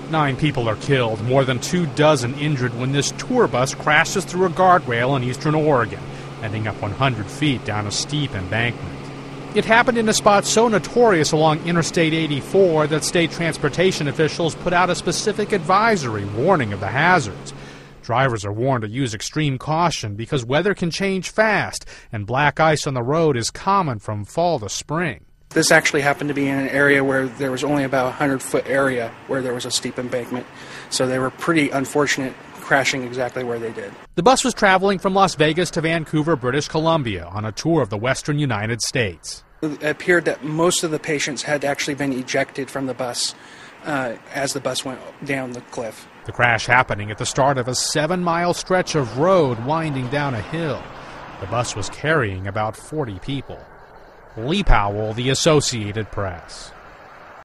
9 people are killed, more than 24 injured when this tour bus crashes through a guardrail in eastern Oregon, ending up 100 feet down a steep embankment. It happened in a spot so notorious along Interstate 84 that state transportation officials put out a specific advisory warning of the hazards. Drivers are warned to use extreme caution because weather can change fast, and black ice on the road is common from fall to spring. This actually happened to be in an area where there was only about a 100-foot area where there was a steep embankment, so they were pretty unfortunate crashing exactly where they did. The bus was traveling from Las Vegas to Vancouver, British Columbia, on a tour of the western United States. It appeared that most of the patients had actually been ejected from the bus as the bus went down the cliff. The crash happening at the start of a 7-mile stretch of road winding down a hill. The bus was carrying about 40 people. Lee Powell, The Associated Press.